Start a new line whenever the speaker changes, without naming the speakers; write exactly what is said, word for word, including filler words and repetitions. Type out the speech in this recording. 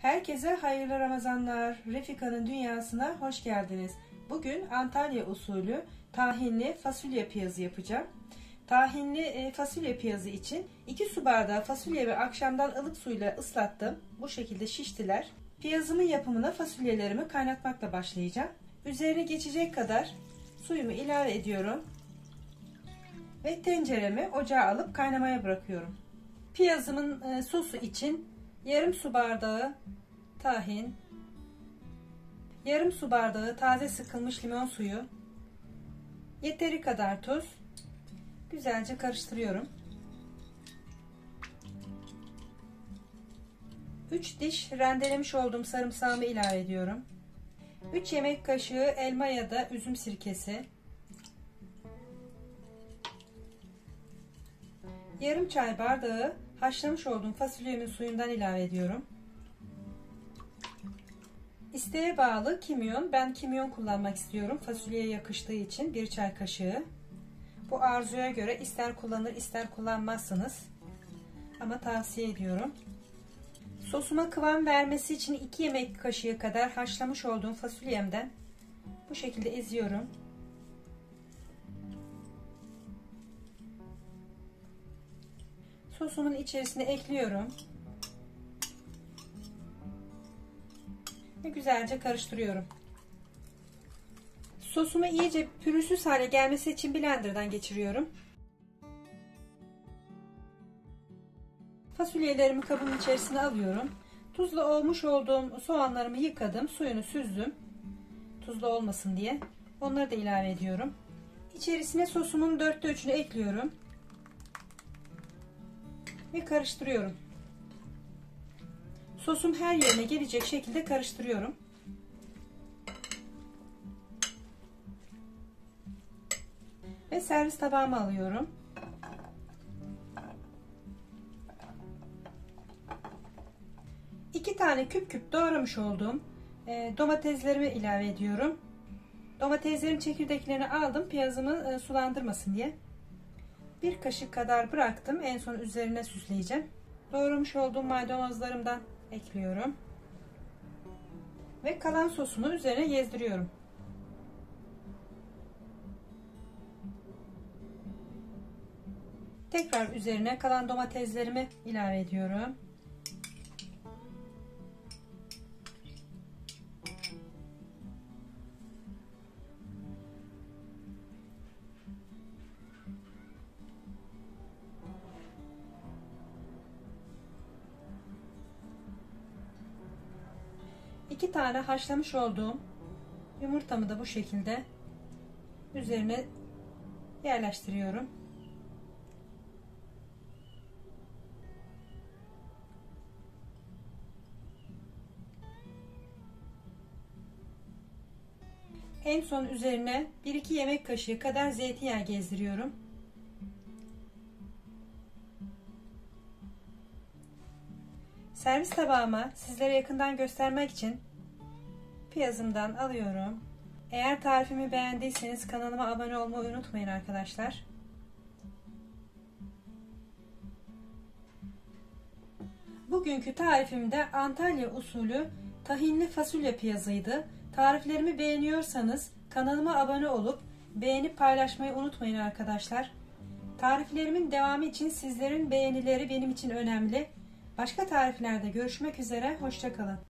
Herkese hayırlı Ramazanlar. Refika'nın dünyasına hoş geldiniz. Bugün Antalya usulü tahinli fasulye piyazı yapacağım. Tahinli fasulye piyazı için iki su bardağı fasulyemi akşamdan ılık suyla ıslattım. Bu şekilde şiştiler. Piyazımın yapımına fasulyelerimi kaynatmakla başlayacağım. Üzerine geçecek kadar suyumu ilave ediyorum. Ve tenceremi ocağa alıp kaynamaya bırakıyorum. Piyazımın sosu için yarım su bardağı tahin, yarım su bardağı taze sıkılmış limon suyu, yeteri kadar tuz, güzelce karıştırıyorum. üç diş rendelemiş olduğum sarımsağımı ilave ediyorum. üç yemek kaşığı elma ya da üzüm sirkesi, yarım çay bardağı haşlamış olduğum fasulyemin suyundan ilave ediyorum. İsteğe bağlı kimyon. Ben kimyon kullanmak istiyorum. Fasulyeye yakıştığı için bir çay kaşığı. Bu arzuya göre ister kullanır ister kullanmazsınız. Ama tavsiye ediyorum. Sosuma kıvam vermesi için iki yemek kaşığı kadar haşlamış olduğum fasulyemden bu şekilde eziyorum. Sosumun içerisine ekliyorum. Ve güzelce karıştırıyorum. Sosumu iyice pürüzsüz hale gelmesi için blenderdan geçiriyorum. Fasulyelerimi kabın içerisine alıyorum. Tuzlu olmuş olduğum soğanlarımı yıkadım. Suyunu süzdüm. Tuzlu olmasın diye. Onları da ilave ediyorum. İçerisine sosumun dörtte üçünü ekliyorum. Ve karıştırıyorum. Sosum her yerine gelecek şekilde karıştırıyorum. Ve servis tabağıma alıyorum. iki tane küp küp doğramış olduğum e, domateslerimi ilave ediyorum. Domateslerin çekirdeklerini aldım piyazımı e, sulandırmasın diye. Bir kaşık kadar bıraktım. En son üzerine süsleyeceğim. Doğramış olduğum maydanozlarımdan ekliyorum. Ve kalan sosumu üzerine gezdiriyorum. Tekrar üzerine kalan domateslerimi ilave ediyorum. İki tane haşlamış olduğum yumurtamı da bu şekilde üzerine yerleştiriyorum. En son üzerine bir iki yemek kaşığı kadar zeytinyağı gezdiriyorum. Servis tabağıma sizlere yakından göstermek için piyazımdan alıyorum. Eğer tarifimi beğendiyseniz kanalıma abone olmayı unutmayın arkadaşlar. Bugünkü tarifim de Antalya usulü tahinli fasulye piyazıydı. Tariflerimi beğeniyorsanız kanalıma abone olup beğenip paylaşmayı unutmayın arkadaşlar. Tariflerimin devamı için sizlerin beğenileri benim için önemli. Başka tariflerde görüşmek üzere, hoşça kalın.